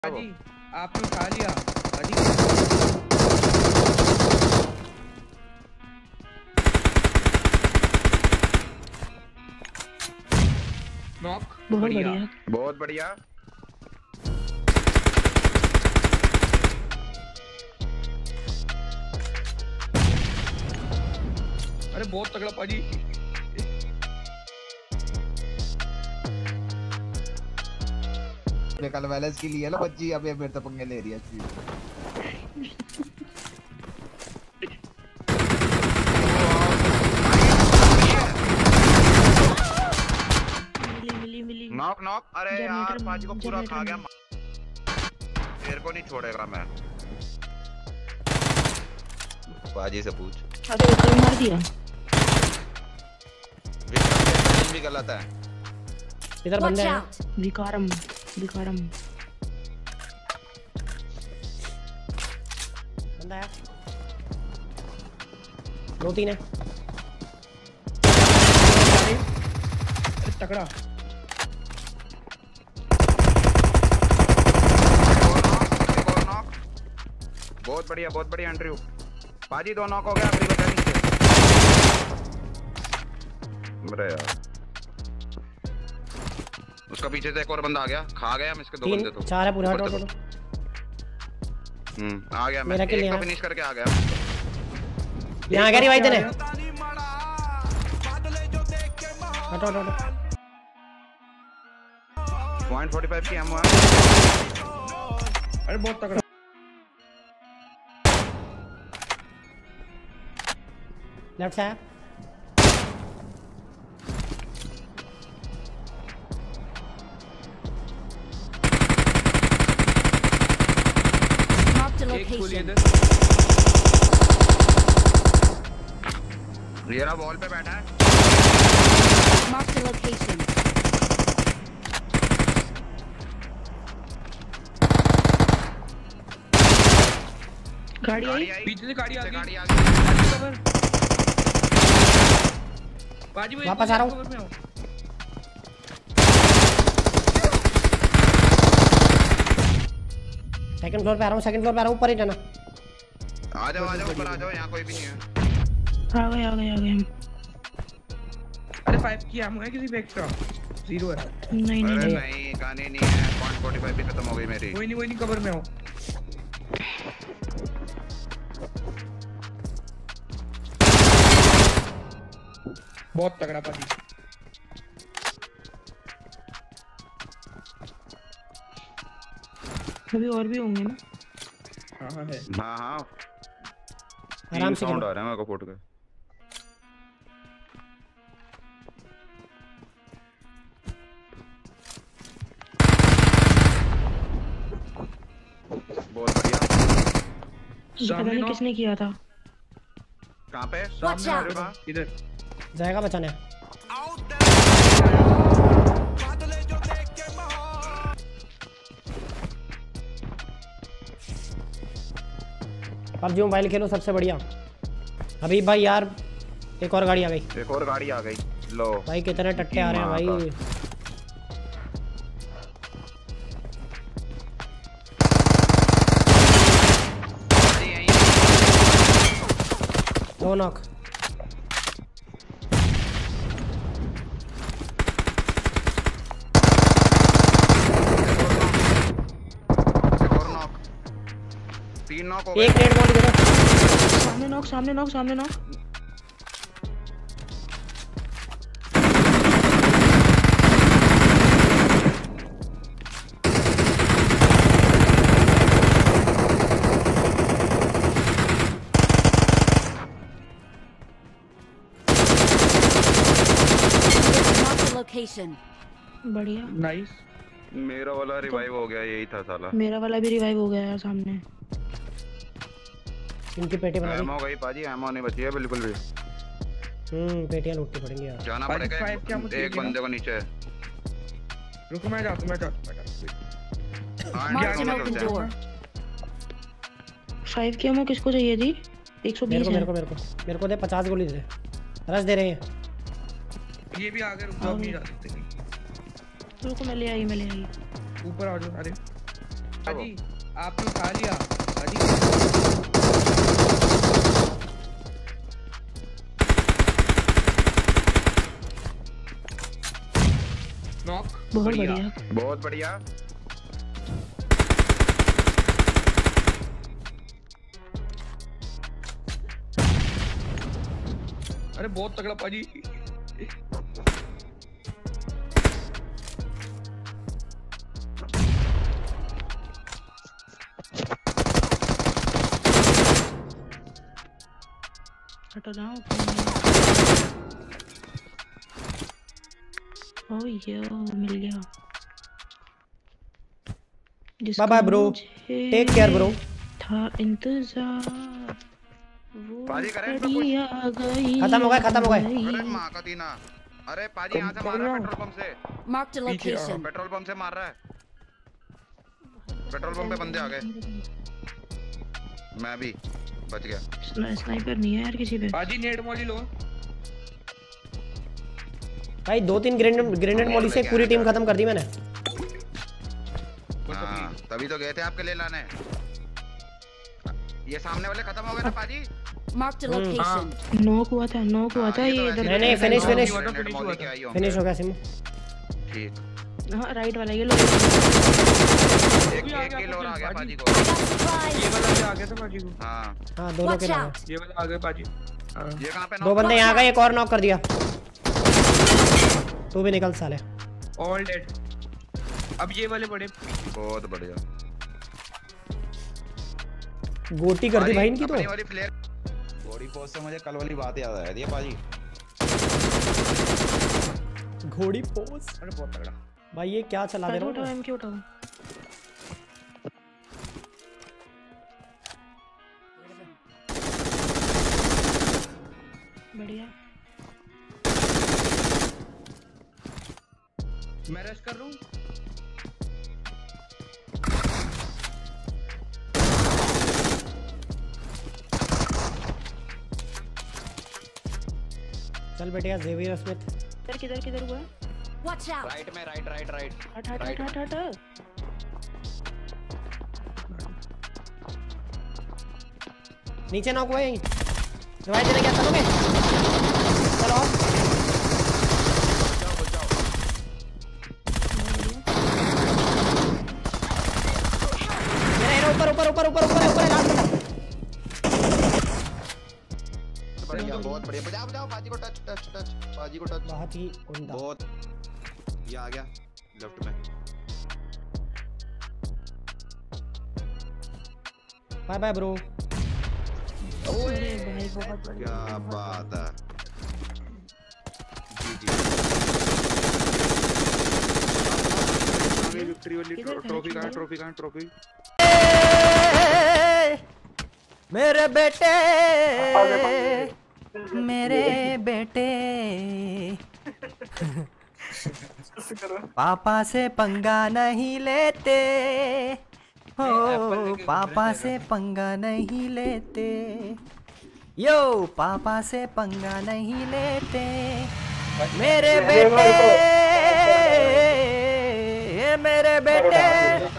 जी आपने उठा लिया अजी। नॉक बहुत बढ़िया बहुत बढ़िया। अरे बहुत तगड़ा पाजी। कल वैलेंस की लिए ना बच्ची, अब ये मेरे तो पंगे ले रही है चीज। मिली नॉक नॉक। अरे यार पाजी को पूरा खा गया, तेरे को नहीं छोड़ेगा मैं। पाजी से पूछ। अरे विक्रम मार दिया। विक्रम भी गलत है। इधर बंदे हैं। विकारम बंदा है, दो तीन है। अरे तगड़ा। बहुत बढ़िया एंड्रयू। पाजी दो नॉक हो गया, अगली बचा नीचे। अरे यार उसका पीछे से एक और बंदा आ गया, खा गया हम इसके दो बंदे। तो चार है पूरा। आ गया मैं, एक तो फिनिश करके आ गया। यहाँ आ गया रिवाइव देने। हटो 0.45 की एमओ। अरे बहुत तगड़ा। लेफ्ट से आया। ये रहा वॉल पे बैठा है। Mark the location. गाड़ी आई। पीछे से गाड़ी आ गई। बाजी वापस आ रहा हूँ। सेकंड फ्लोर पे आ रहा हूँ, ऊपर ही जाना। आ जाओ ऊपर आ जाओ, यहाँ कोई भी नहीं है। आ गए हम। अरे 5 की एमो है किसी पे एक्स्ट्रा? 0 है। नहीं गाने नहीं है। 0.45 भी खत्म हो गई मेरी। कोई नहीं कवर में हो। बहुत तगड़ा पाजी। अभी और भी होंगे ना? हाँ है। हाँ आराम से साउंड आ रहा है मेरे को फुट के। बहुत बढ़िया। पता नहीं किसने किया था। कहाँ पे? इधर जाएगा बचाने। पबजी मोबाइल खेलो सबसे बढ़िया। अभी भाई यार एक और गाड़ी आ गई। लो भाई कितने टट्टे आ रहे हैं भाई। दो नॉक। तीन नॉक हो गए। एक रेड बॉल इधर। सामने नॉक। Location. बढ़िया। नाइस। मेरा वाला रिवाइव हो गया, यही था साला। मेरा वाला भी रिवाइव हो गया यार सामने। इनकी पेटी बना दी। एमो गई पाजी, एमो नहीं बची है बिल्कुल भी। पेटियां लूटनी पड़ेंगी यार। जाना पड़ेगा एक बंदे को नीचे। रुको मैं जाता हूँ। Mark an open door. 5 की एमो किसको चाहिए थी? 120 है। मेरे को दे 50 गोली दे। रश दे रहे हैं। ये भी आ गए। रुक जाओ, नहीं जा सकते। रुको मैं ले आई ऊपर आ जाओ। अरे पाजी आपने उठा लिया पाजी। नॉक। बहुत बढ़िया। बहुत बढ़िया। अरे बहुत तगड़ा पाजी। हटो जाओ। ओह यो मिल गया। Bye bye bro, take care bro. था इंतजार वो पाजी करें घड़ी आ गई। खत्म हो गए, खत्म हो गए। अरे माँ का दीना। अरे पाजी यहाँ से मार रहा है पेट्रोल पंप से। Marked a location. Petrol pump से मार रहा है। पेट्रोल पंप पे बंदे आ गए। मैं भी बच गया। स्नाइपर नहीं है यार किसी पे। पाजी नेट मॉली लो। भाई 2-3 ग्रेनेड मॉली से पूरी टीम खत्म कर दी मैंने। हाँ तभी तो गए थे आपके लिए लाने। ये सामने वाले खत्म हो गए ना पाजी। Marked a location. नॉक हुआ था ये इधर। नहीं फिनिश फिनिश हो गया सिम। ठीक। हां राइट वाला ये लो। एक किल और आ गया पाजी को। ये वाला भी आ गया था पाजी को। हाँ हां दोनों के नाम। ये वाला आ गया पाजी। ये कहाँ पे? दो बंदे यहाँ गए, एक और नॉक कर दिया। तू भी निकल साले। All dead. अब ये वाले बड़े। बहुत बढ़िया। गोटी कर दी भाई इनकी तो। वाली प्लेयर बॉडी पोज से मुझे कल वाली बात याद आ रही है पाजी। घोड़ी पोज। अरे बहुत तगड़ा भाई ये क्या चला दे रहा हूँ। टाइम क्यों उठाऊं? बढ़िया। मैं रश कर रहा हूँ। चल बेटिया जेवियर स्मिथ। किधर हुआ? Watch out. राइट में राइट। हट। नीचे नॉक हुआ है। रिवाइव देने क्या करोगे? चलो ऊपर लास्ट बंदा। बढ़िया बहुत बढ़िया। बजाओ पाजी को टच। पाजी को टच। बहुत ही उम्दा। बहुत। ये आ गया लेफ्ट में। Bye bye bro. अरे भाई बहुत बढ़िया। क्या बात है। जी विक्ट्री वाली ट्रॉफी कहाँ ट्रॉफी। मेरे बेटे पापा से पंगा नहीं लेते हो, पापा से पंगा नहीं लेते, यो पापा से पंगा नहीं लेते मेरे बेटे